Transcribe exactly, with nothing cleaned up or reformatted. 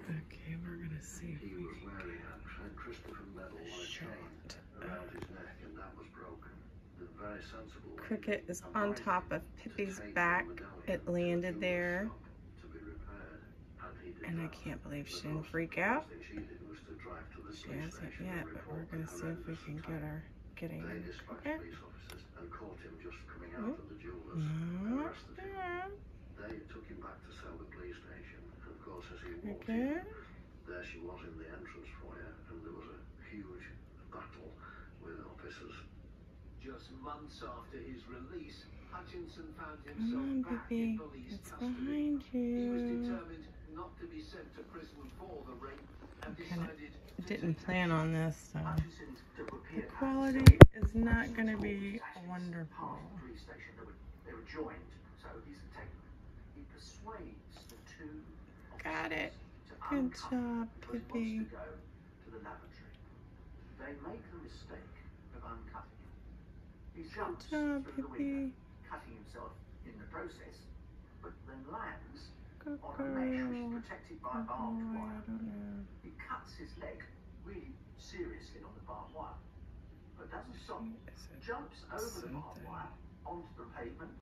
Okay, we're gonna see if He we was can wearing get a Christopher medal on a chain around his neck, and that was broken. The very sensible Cricket is on top of Pippi's back. It landed there. And I can't believe she didn't freak out. She hasn't yet, but we're gonna see if we can get her getting in the cricket. Nope. Not bad. They took him back to sell the police station, and of course as he walked Cricket. in, there she was in the entrance foyer, and there was a huge battle with officers. Just months after his release, Hutchinson found himself Come on, back Pippi. in police It's custody. behind He was you. determined not to be sent to prison for the rape and decided I didn't plan on this, so Hutchinson took the repeated quality is not going to be wonderful. police station. They were, they were joined, so he's taken. He persuades the two Got it. to Good uncuff job, because Pippi. he wants to go to the lavatory. They make the mistake of uncuffing him. He jumps Good job, through the Pippi. window, cutting himself in the process, but then lands Good on a mesh which is girl. protected by Oh, barbed boy, wire. I don't know. He cuts his leg really seriously on the barbed wire, but doesn't stop. Is it Jumps over the barbed something? wire onto the pavement.